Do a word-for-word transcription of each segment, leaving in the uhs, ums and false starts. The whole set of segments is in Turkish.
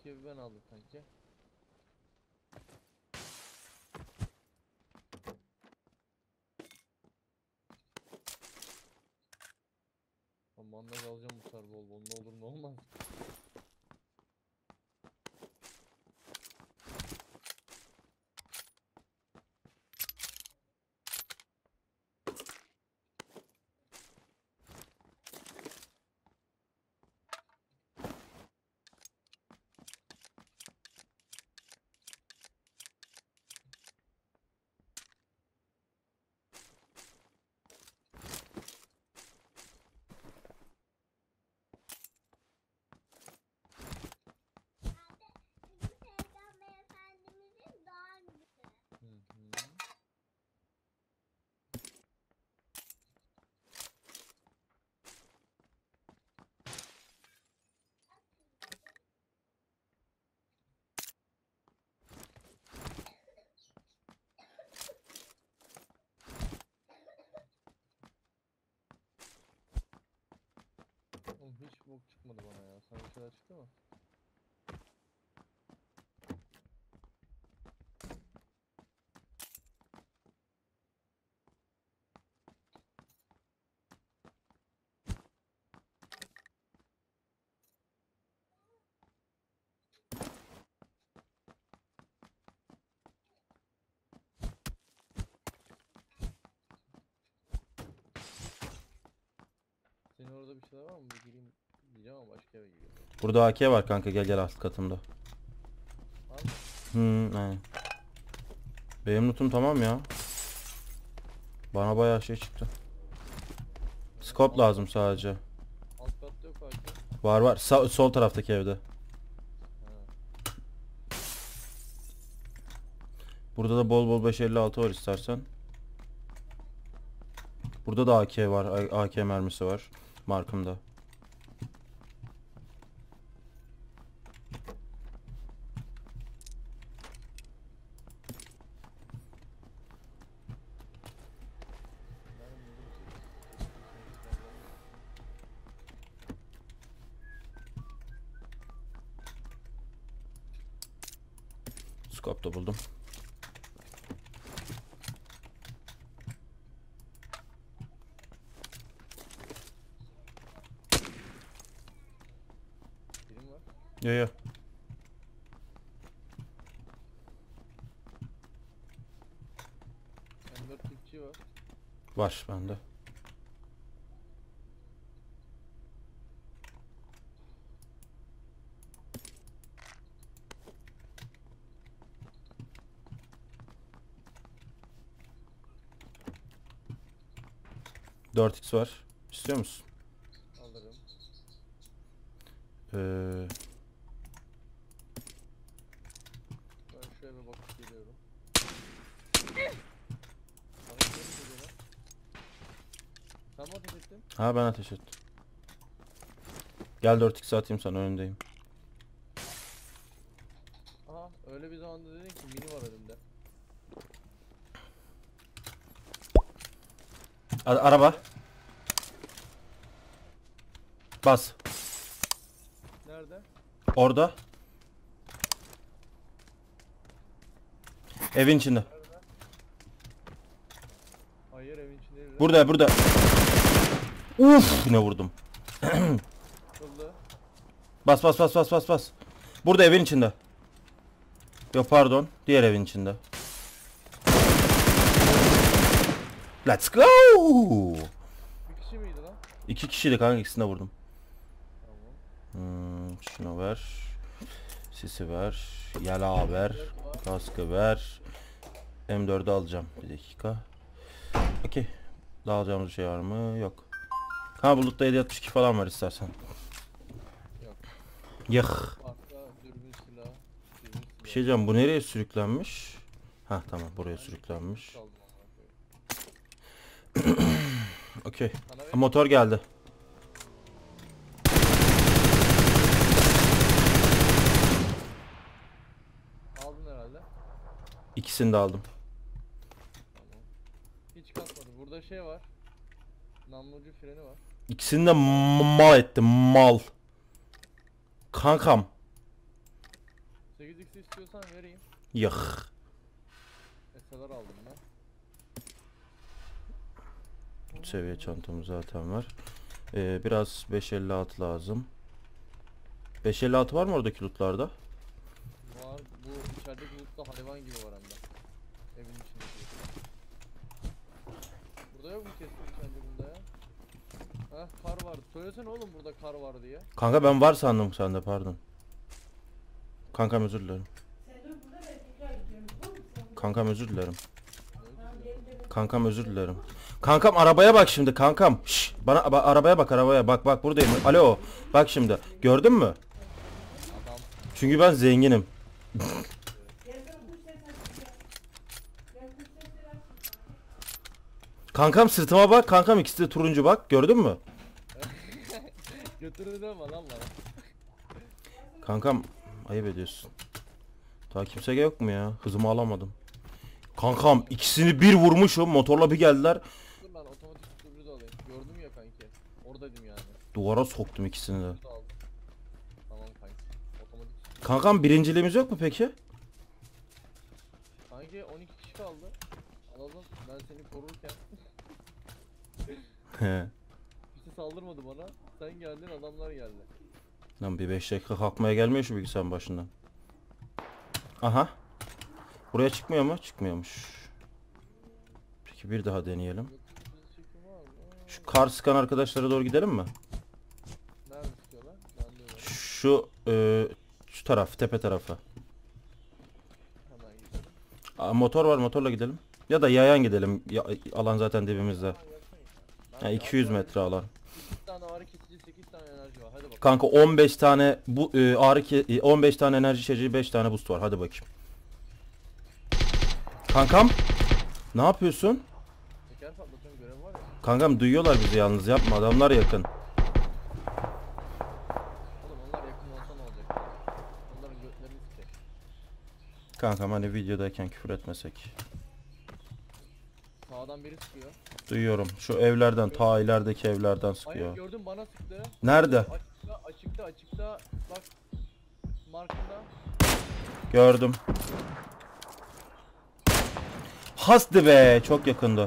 evi ben aldım sanki. Bandaj alacağım bu sefer bol bol, ne olur ne olmaz. Hı hı. Oğlum hiç bok çıkmadı bana ya. Sana bir şeyler çıktı mı? Senin orada bir şeyler var mı? Bir gireyim diyeceğim ama başka eve giriyorum. Burada A K var kanka, gel gel alt katımda. Var mı? Hmm, aynen. Benim lootum tamam ya. Bana bayağı şey çıktı. Scope lazım sadece. Alt katta yok belki. Var var. Sa sol taraftaki evde. Ha. Burada da bol bol beş elli altı var istersen. Burada da A K var. A K mermisi var. Markımda. Ben buldum seni. Scope da buldum. Birim var. Yo yo. M dört tipçi var. Var bende. dört x var. İstiyor musun? Alırım. Ee, Ben şu eve bakıp geliyorum. Bana bir şey mi geliyor lan? Sen mi ateş ettin? ha ben ateş ettim. Gel dört x atayım sana, önündeyim. Aha öyle bir zamanda dedin ki mini var önümde. A araba. Bas. Nerede? Orada. Evin içinde. Hayır evin içinde değil. Burada burada. Uf, ne vurdum. Kıldı. Bas bas bas bas bas bas. Burada evin içinde. Yok pardon, diğer evin içinde. Let's go. Bir kişi miydi lan? İki kişiydi kanka, ikisini de vurdum. Tamam. Hmm, şunu ver. Sisi ver. Yala ver. Kaskı ver. M dördü alacağım. Bir dakika. Okey. Daha alacağımız bir şey var mı? Yok. Ha, bulutta yedi altmış iki falan var istersen. Yok. Yıh. Arka dürbün silah. Dürbün silah. Bir şey diyeceğim, bu nereye sürüklenmiş? Ha tamam, buraya sürüklenmiş. Çaldım amına koyayım. Okey. Sana ver. Motor geldi. Aldın herhalde. İkisini de aldım. Tamam. Hiç kasmadı. Burada şey var. Namlucu freni var. İkisini de mal ettim, mal. Kankam. sekiz x istiyorsan vereyim. Yok. S L R aldım ben. Seviye çantamız zaten var. Ee, biraz beş elli altı lazım. beş elli altı var mı oradaki lootlarda? Var. Bu içerideki loot'ta hayvan gibi var hem de. Evin içindeki. Burada yok mu kesin içeride bunda ya? Heh, kar vardı. Söylesene oğlum burada kar var diye. Kanka ben var sandım sende, pardon. Kankam özür dilerim. Kankam özür dilerim. Kankam özür dilerim. Kankam arabaya bak şimdi kankam. Şş, bana ba- arabaya bak, arabaya bak, bak buradayım. Alo, bak şimdi. Gördün mü? Adam. Çünkü ben zenginim. Kankam sırtıma bak, kankam ikisi de turuncu, bak gördün mü? Götürü deme lan bana. Kankam ayıp ediyorsun. Daha kimse yok mu ya? Hızımı alamadım. Kankam ikisini bir vurmuşum, motorla bir geldiler. Dur ben otomatik sürpriz alayım. Gördüm ya kanki. Oradaydım yani. Duvara soktum ikisini de. Sürpriz aldım. Tamam kanki. Otomatik sürpriz. Kankam birinciliğimiz yok mu peki? Kanki on iki kişi kaldı. Alalım. Ben seni korurken. He. Kimse saldırmadı bana. Sen geldin, adamlar geldi. Lan bir beş dakika kalkmaya gelmiyor şu bilgisayarın başından. Aha. Buraya çıkmıyor mu? Çıkmıyormuş. Peki bir daha deneyelim. Götürü çekim var mı? Şu kar sıkan arkadaşlara doğru gidelim mi? Nerede tutuyorlar? Ben de öyle. Şu e, şu taraf, tepe tarafı. Hemen gidelim. Aa, motor var, motorla gidelim. Ya da yayan gidelim. Ya, alan zaten dibimizde. Ha, yakın ya. Ya iki yüz metre alan. sekiz tane ağrı kesici, sekiz tane enerji var. Hadi bakalım. Kanka on beş tane bu e, ağrı ke- e, on beş tane enerji içeceği, beş tane boost var. Hadi bakayım. Kankam ne yapıyorsun? Teker patlatıyorum, görev var ya. Kankam duyuyorlar bizi, yalnız yapma, adamlar yakın. Oğlum onlar yakın olsa ne olacak? Onların götlerini sikecek. Kankam hani videodayken küfür etmesek. Sağdan biri sıkıyor. Duyuyorum. Şu evlerden, ta ilerideki evlerden Hayır sıkıyor. gördüm, bana sıktı. Nerede? Açıkta açıkta açıkta. Bak. Markında. Gördüm. Hastı be, çok yakındı.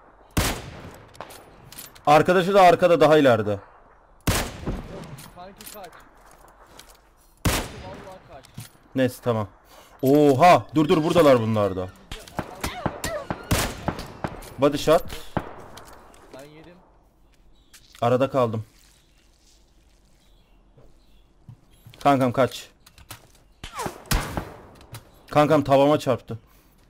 Arkadaşı da arkada, daha ileride. Kanki kaç. Kanki vallahi kaç. Neyse tamam. Oha, dur dur, buradalar bunlar da. Body shot. Ben yedim. Arada kaldım. Kankam kaç. Kankam tavama çarptı.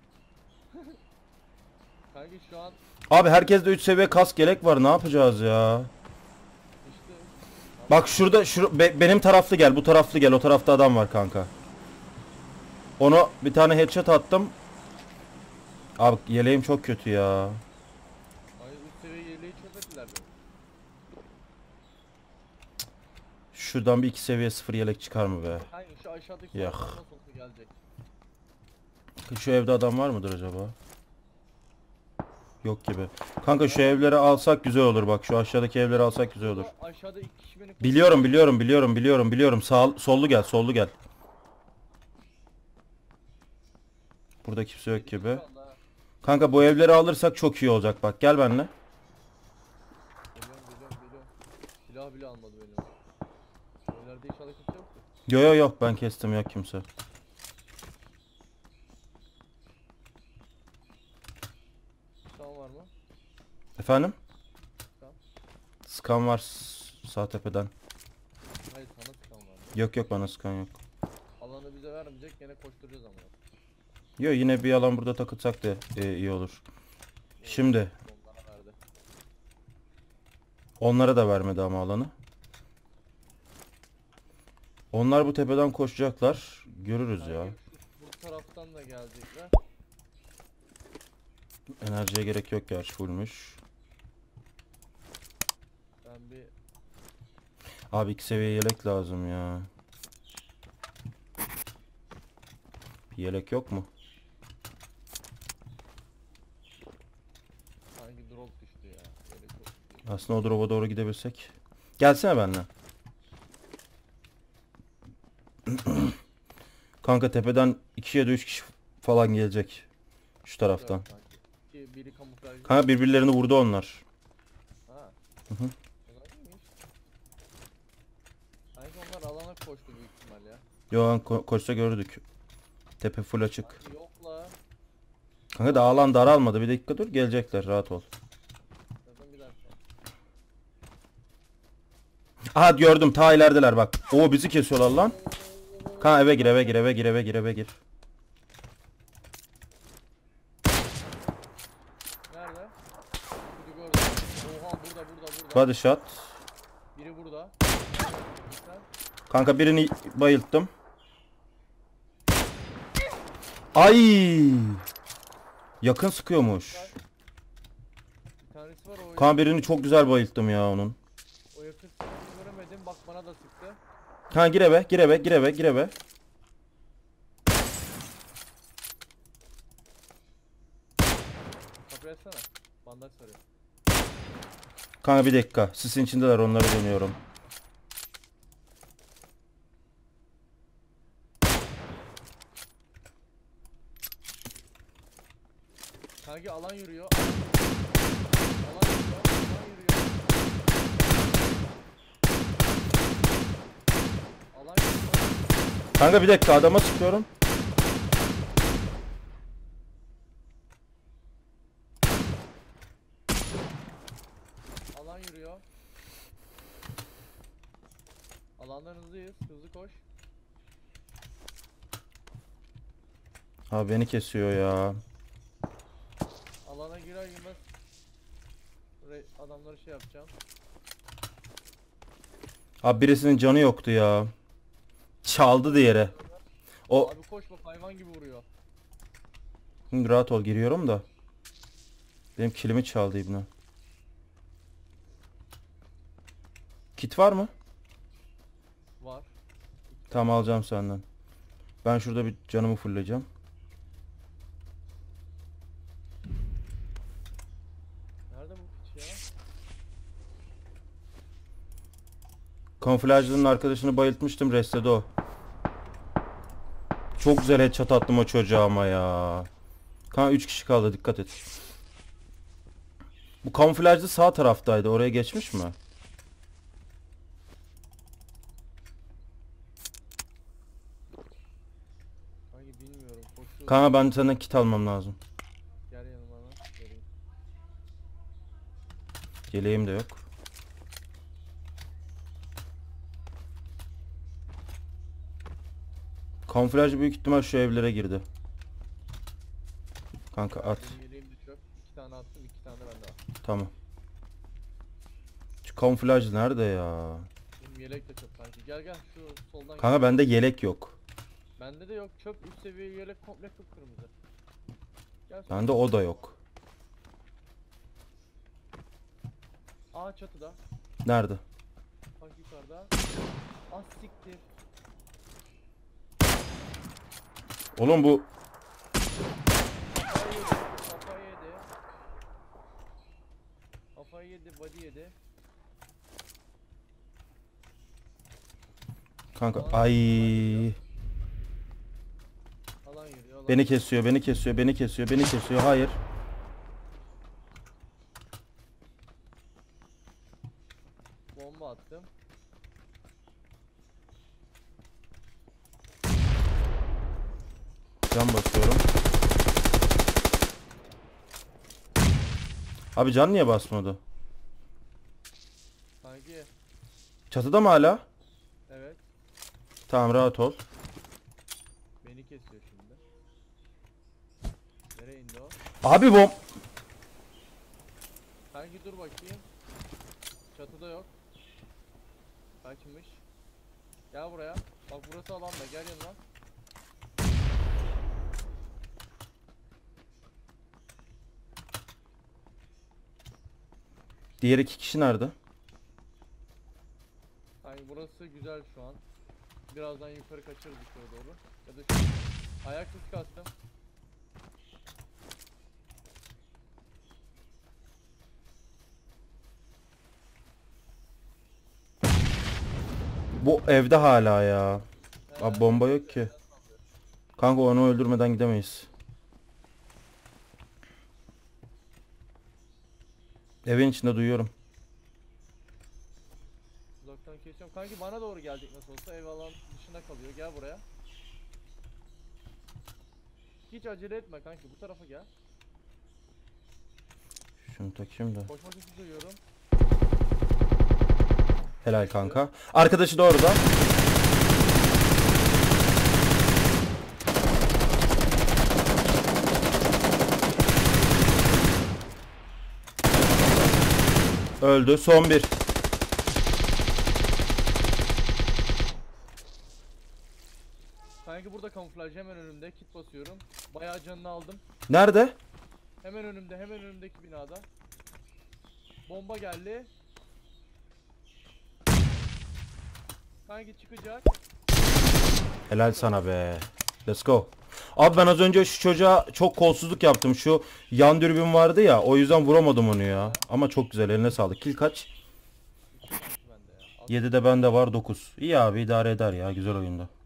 Kanki şu an Abi herkeste üç seviye kask yelek var, ne yapacağız ya? işte Bak şurada şu be- benim taraflı gel, bu taraflı gel, o tarafta adam var kanka. Onu bir tane headshot attım. Abi yeleğim çok kötü ya. Ay üst seviye yeleği çözmediler mi? Şuradan bir iki seviye sıfır yelek çıkar mı be? Kanki şu aşağıdaki Yok. soldan nasıl olsa gelecek. Şu evde adam var mıdır acaba? Yok gibi. Kanka şu evleri alsak güzel olur, bak şu aşağıdaki evleri alsak güzel olur. Ama aşağıda iki kişi beni Biliyorum biliyorum biliyorum biliyorum biliyorum. Sağ sollu gel, sollu gel. Burada kimse yok gibi. Şu anda ha. Kanka bu evleri alırsak çok iyi olacak, bak gel benimle. Geliyorum geliyorum geliyorum. Silah bile almadı benim. Evlerde inşallah kimse yoktur. Yo yo yok, ben kestim, yok kimse. Tamam var mı? Efendim? Tamam. Skan var s- sağ tepeden. Hayır sana sıkan var. Yok yok, bana skan yok. Alanı bize vermeyecek, gene koşturacağız ama. Yo yine bir alan burada takılsak da e, iyi olur. Şimdi Onlara verdi. onlara da vermedi ama alanı. Onlar bu tepeden koşacaklar. Görürüz ya. Kanki şu- bu taraftan da gelecekler. Enerjiye gerek yok, gerçi fullmüş. Ben bir Abi iki seviye yelek lazım ya. Bir yelek yok mu? hangi drop düştü ya. Böyle çok iyi. Aslında o drop'a doğru gidebilsek. Gelsene benimle. Kanka tepeden iki ya da üç kişi falan gelecek. Şu taraftan. Dört sanki. İki, biri kamuflaj. Kanka birbirlerini vurdu onlar. Ha. Hı hı. Bunlar iyiymiş. Sanki onlar alana koştu büyük ihtimal ya. Yo an ko koşsa gördük. Tepe full açık. Sanki yok la. Kanka daha alan daralmadı. Bir dakika dur, gelecekler, rahat ol. Zaten bir dakika. Aha gördüm, ta ilerideler bak. Oo bizi kesiyorlar lan. Kanka eve gir, eve gir, eve gir, eve gir, eve gir. Nerede? Biri gördüm. Oha burada burada burada. Body shot. Biri burada. Güzel. Kanka birini bayılttım. Ay! Yakın sıkıyormuş. Bir tanesi var o. Kanka birini çok güzel bayılttım ya onun. O yakın sıkıntıyı göremedim. Bak bana da sıktı. Kanka gir eve, gir eve, gir eve, gir eve. Kapıyı açsana. Bandaj sarıyor. Kanka bir dakika. Sisin içindeler, onları dönüyorum. Kanki alan yürüyor. Alan yürüyor. Alan yürüyor. Alan yürüyor. Kanka bir dakika, adama sıkıyorum. Alan yürüyor. Alandan hızlıyız. Hızlı koş. Abi beni kesiyor ya. Alana girer girmez re- adamları şey yapacağım. Abi birisinin canı yoktu ya. Çaldı diğeri. O Abi koş bak, hayvan gibi vuruyor. Şimdi rahat ol, giriyorum da. Benim kilimi çaldı ibne. Kit var mı? Var. Tamam, alacağım senden. Ben şurada bir canımı fullleyeceğim. Nerede bu piç ya? Kamuflajlının arkadaşını bayıltmıştım, restledi o. Çok güzel headshot attım o çocuğa ama ya. Kanka üç kişi kaldı, dikkat et. Bu kamuflajlı sağ taraftaydı, oraya geçmiş mi? Hangi bilmiyorum. Koşuyor. Kanka ben senden kit almam lazım. Gel yanıma lan. Geleyim. Yeleğim de yok. Kamuflaj büyük ihtimal şu evlere girdi. Kanka at. Benim yeleğim de çöp. İki tane attım. İki tane de bende var. Tamam. Şu kamuflaj nerede ya? Benim yelek de çöp sanki. Gel gel şu soldan. Kanka bende yelek yok. Bende de yok çöp. Üst seviye yelek komple kıpkırmızı. Gel. Bende o da yok. Aa çatıda. Nerede? Bak yukarıda. Az siktir. Oğlum bu Kafayı yedi. Kafayı yedi. Kafayı yedi. Body yedi. kanka ay Alan yürüyor. Alan beni kesiyor, beni kesiyor, beni kesiyor, beni kesiyor. Hayır. Bomba attım. Can basıyorum. Abi can niye basmadı? Sanki. Çatıda mı hala? Evet. Tamam, rahat ol. Beni kesiyor şimdi. Nereye indi o? Abi bom. Sanki dur bakayım. Çatıda yok. Kaçmış. Gel buraya. Bak burası alanda. Gel yanıma. Diğer iki kişi nerede? Sanki burası güzel şu an. Birazdan yukarı kaçarız yukarı doğru. Ya da şu ayak sesi kastım. Bu evde hala ya. Abi bomba yok ki. Kanka onu öldürmeden gidemeyiz. Evin içinde duyuyorum. Uzaktan kesiyorum. Kanki bana doğru gelecek nasıl olsa. Ev alan dışında kalıyor. Gel buraya. Hiç acele etme kanki. Bu tarafa gel. Şunu takayım da. Koşma sesi duyuyorum. Helal kanka. Arkadaşı da orada. Öldü. Son bir. Kanki burada kamuflaj hemen önümde. Kit basıyorum. Bayağı canını aldım. Nerede? Hemen önümde. Hemen önümdeki binada. Bomba geldi. Kanki çıkacak. Helal sana be. Let's go. Abi ben az önce şu çocuğa çok kolsuzluk yaptım. Şu yan dürbün vardı ya. O yüzden vuramadım onu ya. Ama çok güzel. Eline sağlık. Kill kaç? Bende ya. Al. yedide bende var dokuz. İyi abi idare eder ya. Güzel oyunda.